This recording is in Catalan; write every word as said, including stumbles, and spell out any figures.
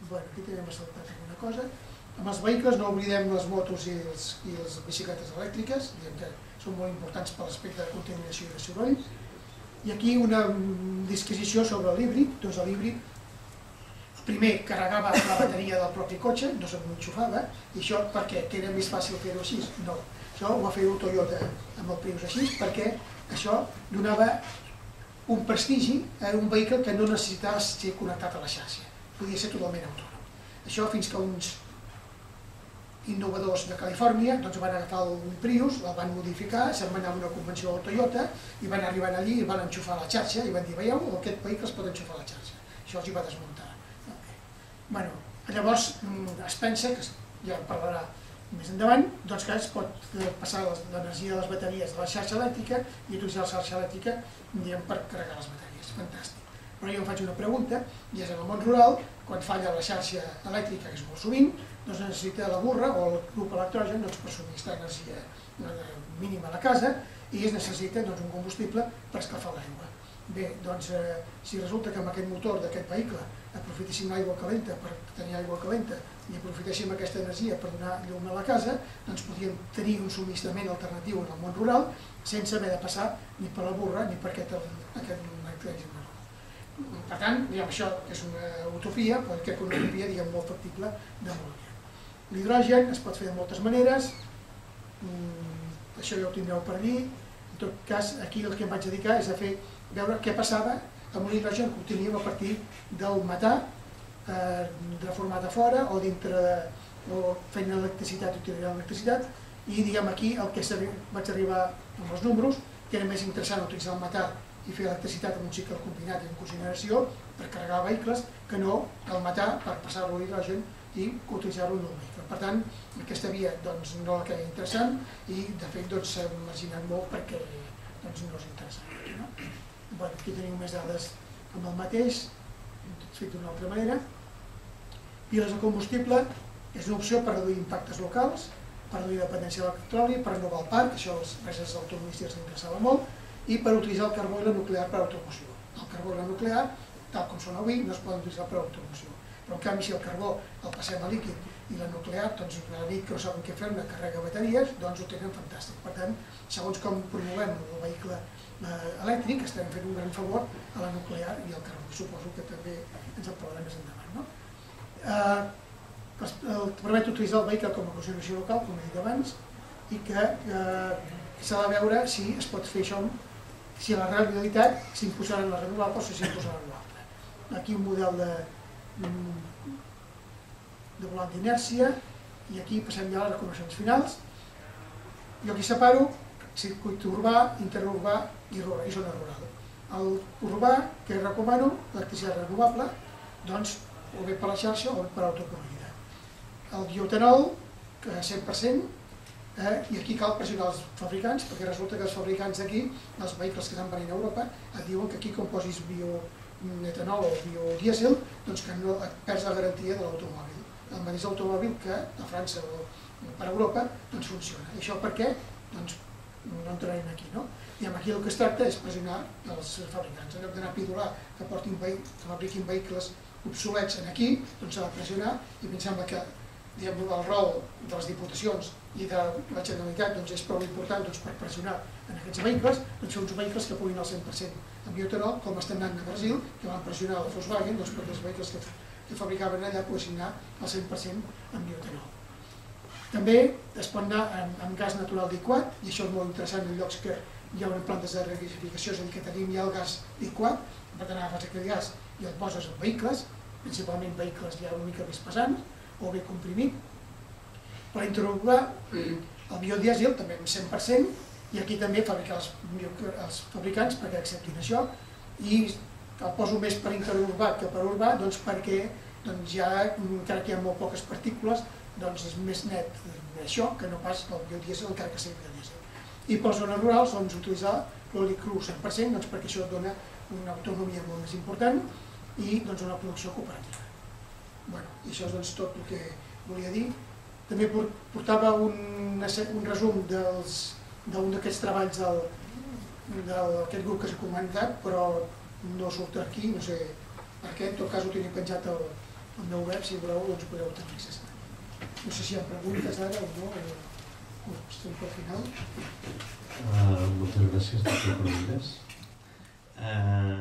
Aquí tenim saltat alguna cosa. Amb els vehicles no oblidem les motos i les bicicletes elèctriques, que són molt importants per l'aspecte de contaminació i de soroll. I aquí una disquisició sobre l'híbrid. Doncs l'híbrid, primer carregava la bateria del propi cotxe, no se m'enxufava, i això per què? Que era més fàcil fer-ho així? No. Això ho va fer el Toyota amb el Prius així, perquè això donava un prestigi a un vehicle que no necessitava ser connectat a la xarxa. Podia ser totalment autònom. Això fins que uns innovadors de Califòrnia van agafar un Prius, el van modificar, se'n van anar a una convenció del Toyota i van arribar allí i van enxufar la xarxa i van dir, veieu, aquest vehicle es pot enxufar a la xarxa. Això els hi va desmuntar. Llavors es pensa, que ja en parlarà més endavant, que es pot passar l'energia de les bateries de la xarxa elèctrica i utilitzar la xarxa elèctrica per carregar les bateries. Fantàstic. Però jo em faig una pregunta, i és en el món rural, quan falla la xarxa elèctrica, que és molt sovint, doncs necessita la burra o el grup electrogen per subministrar energia mínima a la casa i es necessita un combustible per escalfar l'aigua. Bé, doncs si resulta que amb aquest motor d'aquest vehicle aprofitéssim l'aigua calenta per tenir aigua calenta i aprofitéssim aquesta energia per donar llum a la casa, doncs podríem tenir un subministrament alternatiu en el món rural sense haver de passar ni per la burra ni per aquest electrogen. Per tant, això és una utopia, però crec que una utopia molt factible de molt bé. L'hidrogen es pot fer de moltes maneres, això ja ho tindreu per dir. En tot cas, aquí el que em vaig dedicar és a fer veure què passava amb un hidrogen que obteníem a partir del metà reformat a fora o dintre fent electricitat i utilitzant electricitat i diguem aquí el que vaig arribar amb els números, que era més interessant utilitzar el metà i fer electricitat amb un cicle combinat i amb cogeneració per carregar vehicles que no el metà per passar-lo a l'hidrogen i utilitzar-lo en un vehicle. Per tant, aquesta via no la creia interessant i de fet s'ha marginat molt perquè no és interessant. Aquí tenim més dades amb el mateix, fet d'una altra manera. Piles de combustible és una opció per reduir impactes locals, per reduir dependència del petroli, per renovar el parc, això als empreses automobilístiques els interessava molt, i per utilitzar el carbó i la nuclear per a automoció. El carbó i la nuclear, tal com són avui, no es poden utilitzar per a automoció. Però en canvi, si el carbó el passem a líquid i la nuclear, doncs a la nit que no saben què fer-ne, carrega bateries, doncs ho tenen fantàstic. Per tant, segons com promovem el vehicle elèctric, estem fent un gran favor a la nuclear i al carbó. Suposo que també ens en parlarem més endavant. Permet utilitzar el vehicle com a cogeneració local, com he dit abans, i que s'ha de veure si es pot fer això, si a la realitat s'imposaran les renovables o s'imposaran l'altre. Aquí un model de de volant d'inèrcia i aquí passem ja a les connexions finals. Jo aquí separo circuit urbà, interurbà i zona rural. El urbà, que recomano, electricitat renovable, doncs o bé per la xarxa o bé per autoconduïda. El bioetanol, que cent per cent, i aquí cal pressionar els fabricants, perquè resulta que els fabricants d'aquí, els vehicles que estan venint a Europa, et diuen que aquí com posis bioetanol o biodiesel, doncs que no et perds la garantia de l'automòbil. El mateix automòbil que a França o per Europa doncs funciona. I això per què? Doncs no entrarem aquí, no? I aquí el que es tracta és pressionar els fabricants. En lloc d'anar a pidolar que fabriquin vehicles obsolets aquí, doncs s'ha de pressionar i em sembla que el rol de les diputacions i de la Generalitat és prou important per pressionar en aquests vehicles, doncs fer uns vehicles que puguin al cent per cent en bioetanol, com estan anant a Brasil, que van pressionar la Volkswagen perquè els vehicles que fabricaven allà poguessin anar al cent per cent en bioetanol. També es pot anar amb gas natural liquat, i això és molt interessant en llocs que hi ha plantes de regasificació, és a dir, que tenim ja el gas liquat, per tant agafes aquest gas i el poses en vehicles, principalment vehicles ja una mica més pesants, o bé comprimit. Per interurbà, el biodiesel també amb cent per cent, i aquí també fabricar els fabricants perquè acceptin això, i el poso més per interurbà que per urbà perquè ja, encara que hi ha molt poques partícules, és més net això que no pas el biodiesel, encara que sigui biodiesel. I per les zones rurals, utilitzar l'oli cru cent per cent perquè això dona una autonomia molt més important i una producció cooperativa. I això és tot el que volia dir. També portava un resum d'un d'aquests treballs d'aquest grup que s'ha comentat, però no surt aquí, no sé per què, en tot cas ho tenia penjat al meu web, si voleu, doncs podeu tenir accés. No sé si hi ha preguntes ara o no, o estem pel final. Uh, moltes gràcies per les preguntes. Uh,